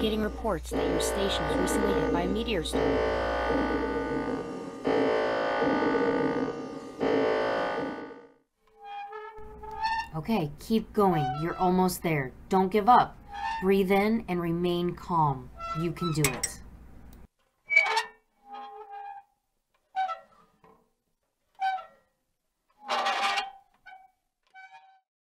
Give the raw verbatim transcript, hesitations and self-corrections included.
getting reports that your station was recently hit by a meteor storm. Okay, keep going. You're almost there. Don't give up. Breathe in and remain calm. You can do it.